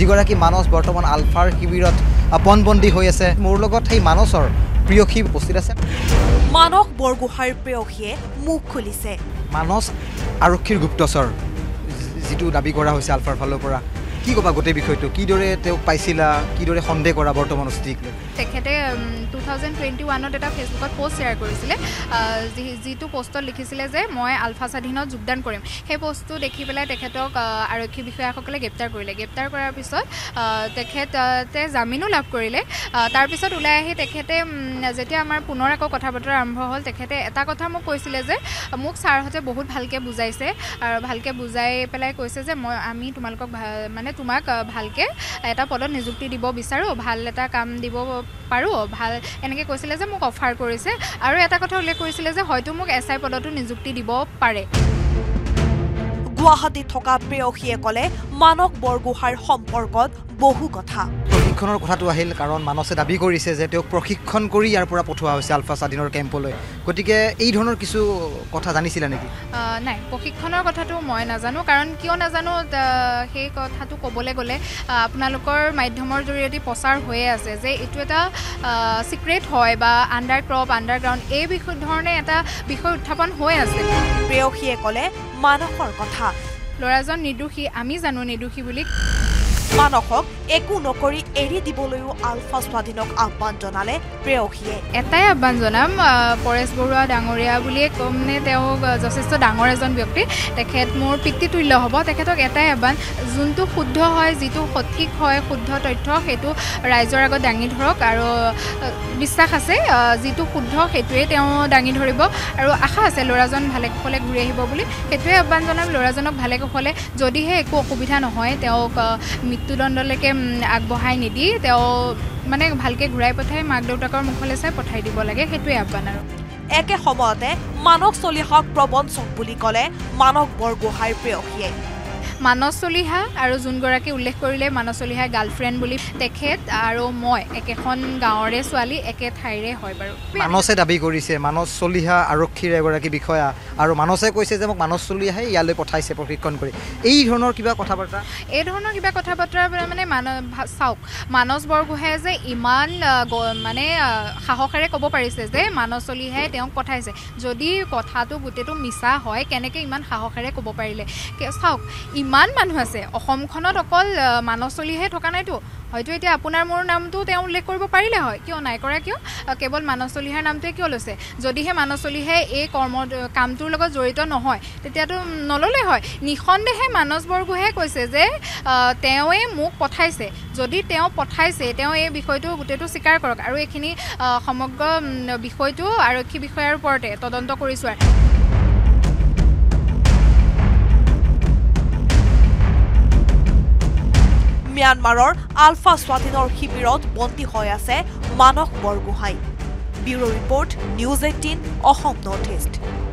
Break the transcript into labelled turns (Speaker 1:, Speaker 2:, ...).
Speaker 1: যিগৰাকী মানস বৰ্তমান আলফাৰ শিবিৰত পণবন্দী হৈ আছে মোৰ লগত সেই মানসৰ প্ৰিয়সী উপস্থিত আছে
Speaker 2: মানস বৰগোহাঁইৰ প্ৰেয়সীয়ে মুখ খুলিছে
Speaker 1: মানস আৰক্ষীৰ গুপ্তচৰ যেটো দাবী কৰা হৈছে আলফাৰ ফালৰ পৰা কি কবা গোটেই বিষয়টো কিদৰে তেওঁক পাইছিলা কিদৰে সন্দেহ কৰা বৰ্তমান স্থিতিক
Speaker 3: তেখেতে 2021ত এটা ফেচবুকত পোষ্ট শ্বেয়াৰ কৰিছিলে যিটো পোষ্টত লিখিছিলে যে মই আলফা স্বাধীনত যোগদান কৰিম সেই পোষ্টটো দেখি পেলাই তেখেতক আৰক্ষী বিষয়াসকলে গ্ৰেপ্তাৰ কৰিলে গ্ৰেপ্তাৰ কৰাৰ পিছত তেখেতে জামিনো লাভ কৰিলে তাৰ পিছত ওলাই আহি তেখেতে যেতিয়া আমাৰ পুনৰ আকৌ কথা বতৰা আৰম্ভ হ'ল তেখেতে এটা কথা মোক কৈছিলে যে মোক ছাৰহঁতে বহুত ভালকৈ বুজাইছে আৰু ভালকৈ বুজাই পেলাই কৈছে যে আমি তোমালোকক মানে তোমাক ভালকৈ এটা পদত নিযুক্তি দিব বিচাৰোঁ ভাল এটা কাম দিব পাৰোঁ ভাল এনেকৈ কৈছিলে যে মোক অফাৰ কৰিছে আৰু এটা কথা উল্লেখ কৰিছিলে যে হয়তো মোক SI পদতো নিযুক্তি দিব পাৰে
Speaker 2: গুৱাহাটীত থকা প্ৰেয়সীয়ে ক'লে মানস বৰগোহাঁইৰ সম্পৰ্কত বহু কথা
Speaker 1: প্ৰশিক্ষণৰ কথাটো আহিল কাৰণ মানসে দাবী কৰিছে যে তেওঁক প্ৰশিক্ষণ কৰি ইয়াৰ পৰা পঠোৱা হৈছে আলফা স্বাধীনৰ কেম্পলৈ গতিকে এই ধৰণৰ কিছু কথা জানিছিলা নেকি
Speaker 3: নাই প্ৰশিক্ষণৰ কথাটো মই নাজানো কাৰণ কিয় নাজানো সেই কথাটো ক'বলৈ গ'লে আপোনালোকৰ মাধ্যমৰ জৰিয়তে প্ৰচাৰ হৈয়ে আছে যে এইটো এটা সিক্ৰেট হয় বা আণ্ডাৰগ্ৰাউণ্ড এই ধৰণে এটা বিষয় উত্থাপন হৈ আছে
Speaker 2: প্ৰেয়সীয়ে ক'লে মানসৰ কথা
Speaker 3: ল'ৰাজন নিৰ্দোষী আমি জানো নিৰ্দোষী বুলি
Speaker 2: মানসক একো নকৰি এৰি দিবলৈও আলফা স্বাধীনক আহ্বান জনালে প্ৰেয়সীয়ে
Speaker 3: এটাই আহ্বান জনাম পৰেশ বৰুৱা ডাঙৰীয়া বুলিয়ে ক'মনে তেওঁ যথেষ্ট ডাঙৰ এজন ব্যক্তি তেখেত মোৰ পিতৃতুল্য হ'ব তেখেতক এটাই আহ্বান যোনটো শুদ্ধ হয় যিটো সঠিক হয় শুদ্ধ তথ্য সেইটো ৰাইজৰ আগত দাঙি ধৰক আৰু বিশ্বাস আছে যিটো শুদ্ধ সেইটোৱে তেওঁ দাঙি ধৰিব আৰু আশা আছে ল'ৰাজন ভালে কুশলে ঘূৰি আহিব বুলি সেইটোৱে আহ্বান জনাম ল'ৰাজনক ভালে কুশলে যদিহে একো অসুবিধা নহয় তেওঁক মৃত্যুদণ্ডলৈকে আগবঢ়াই নিদি তেওঁ মানে ভালকৈ ঘূৰাই পঠাই মাক দেউতাকৰ মুখলৈ চাই পঠাই দিব লাগে সেইটোৱে আহ্বান আৰু
Speaker 2: একে সময়তে মানস চলিহাক প্ৰবঞ্চক বুলি ক'লে মানস বৰগোহাঁইৰ প্ৰেয়সীয়ে
Speaker 3: মানস চলিহা আৰু যোনগৰাকী উল্লেখ কৰিলে মানস চলিহাৰ গাৰ্লফ্ৰেণ্ড বুলি তেখেত আৰু মই একেখন গাঁৱৰে ছোৱালী একে ঠাইৰে হয় বাৰু
Speaker 1: মানসে দাবী কৰিছে মানস চলিহা আৰক্ষীৰ এগৰাকী বিষয়া আৰু মানসে কৈছে যে মোক মানস চলিহাই ইয়ালৈ পঠাইছে প্ৰশিক্ষণ কৰি এই ধৰণৰ কিবা কথা বাৰ্তা মানে চাওক মানস বৰগোহাঁয়ে যে ইমান মানে সাহসেৰে ক'ব পাৰিছে যে মানস চলিহাই তেওঁক পঠাইছে যদি কথাটো গোটেইটো মিছা হয় কেনেকৈ ইমান সাহসেৰে ক'ব পাৰিলে চাওক ইমান মানুহ আছে অসমখনত অকল মানস চলিহে থকা নাইতো হয়তো এতিয়া আপোনাৰ মোৰ নামটো তেওঁ উল্লেখ কৰিব পাৰিলে হয় কিয় নাই কৰা কিয় কেৱল মানস চলিহাৰ নামটোৱে কিয় লৈছে যদিহে মানস চলিহে এই কামটোৰ লগত জড়িত নহয় তেতিয়াতো নল'লে হয় নিঃসন্দেহে মানস বৰগোহাঁয়ে কৈছে যে তেওঁৱে মোক পঠাইছে যদি তেওঁ পঠাইছে তেওঁ এই বিষয়টো গোটেইটো স্বীকাৰ কৰক আৰু এইখিনি সমগ্ৰ বিষয়টো আৰক্ষী বিষয়াৰ ওপৰতে তদন্ত কৰিছোঁ
Speaker 2: म्यानमाৰৰ আলফা স্বাধীনৰ শিবিৰত বন্দী হৈ আছে Manas Borgohain bureau report news 18 Assam north east